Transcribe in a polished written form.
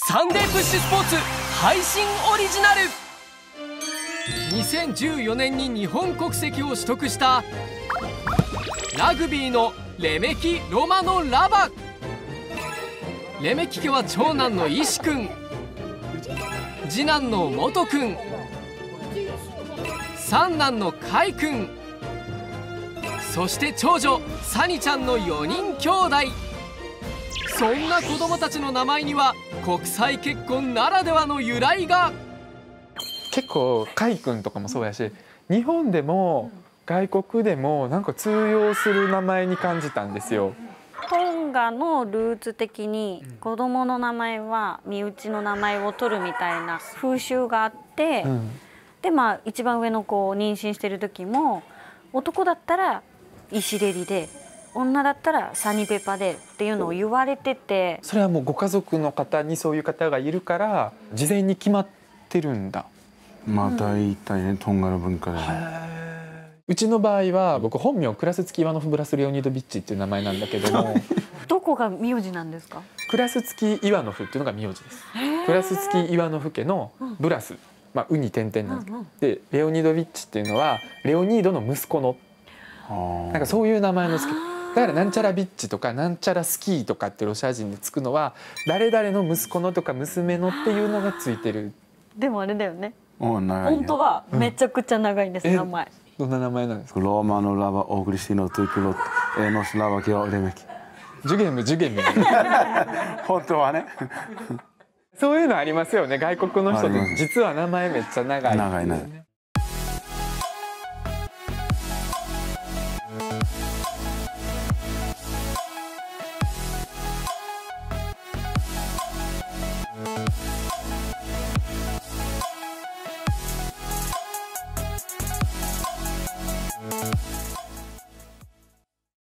サンデープッシュスポーツ配信オリジナル。2014年に日本国籍を取得したラグビーのレメキ・ロマノ・ラバ。レメキ家は長男のイシ君、次男のモト君、三男のカイ君、そして長女サニちゃんの4人兄弟。そんな子供たちの名前には国際結婚ならではの由来が。 結構カイ君とかもそうやし、日本でも外国でもなんか通用する名前に感じたんですよ。 トンガのルーツ的に子供の名前は身内の名前を取るみたいな風習があって、で一番上の子を妊娠してる時も男だったらイシレリで女だったらサニペパでっていうのを言われてて、 それはもうご家族の方にそういう方がいるから事前に決まってるんだ。 大体ね、トンガの文化で。 うちの場合は僕本名クラスツキイワノフ・ブラス・レオニードビッチっていう名前なんだけどもどこが名字なんですか？ クラスツキイワノフっていうのが名字です。クラスツキイワノフ家のブラス、ウに点々なんですけど、でレオニードビッチっていうのはレオニードの息子のなんかそういう名前の付けだから、なんちゃらビッチとかなんちゃらスキーとかってロシア人でつくのは誰々の息子のとか娘のっていうのがついてる。 でもあれだよね、 本当はめちゃくちゃ長いんです、名前。 どんな名前なんですか？ ローマのラバオクリスティノトゥクロエノスラバキオレメキ。 ジュゲムジュゲム本当はねそういうのありますよね。外国の人って実は名前めっちゃ長い。 長いね。